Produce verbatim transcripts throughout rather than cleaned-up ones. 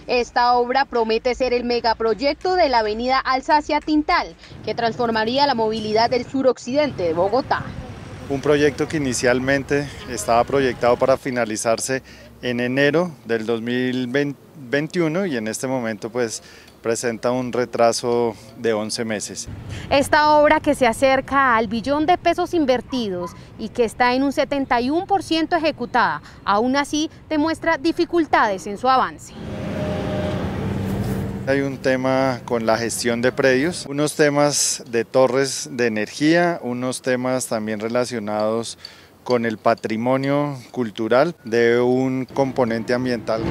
Esta obra promete ser el megaproyecto de la avenida Alsacia-Tintal, que transformaría la movilidad del suroccidente de Bogotá. Un proyecto que inicialmente estaba proyectado para finalizarse en enero del dos mil veintiuno y en este momento pues presenta un retraso de once meses. Esta obra, que se acerca al billón de pesos invertidos y que está en un setenta y uno por ciento ejecutada, aún así demuestra dificultades en su avance. Hay un tema con la gestión de predios, unos temas de torres de energía, unos temas también relacionados con el patrimonio cultural de un componente ambiental.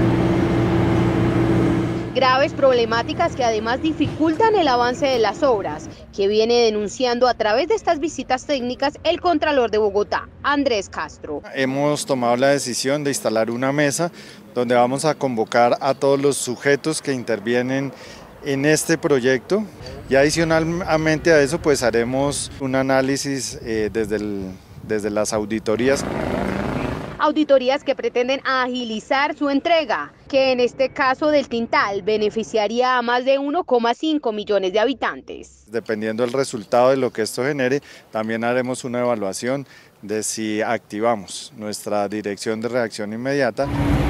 Graves problemáticas que además dificultan el avance de las obras, que viene denunciando a través de estas visitas técnicas el Contralor de Bogotá, Andrés Castro. Hemos tomado la decisión de instalar una mesa donde vamos a convocar a todos los sujetos que intervienen en este proyecto y adicionalmente a eso pues haremos un análisis eh, desde, el, desde las auditorías. Auditorías que pretenden agilizar su entrega, que en este caso del Tintal beneficiaría a más de uno coma cinco millones de habitantes. Dependiendo del resultado de lo que esto genere, también haremos una evaluación de si activamos nuestra dirección de reacción inmediata.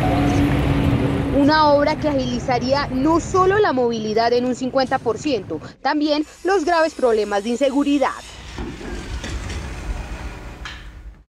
Una obra que agilizaría no solo la movilidad en un cincuenta por ciento, también los graves problemas de inseguridad.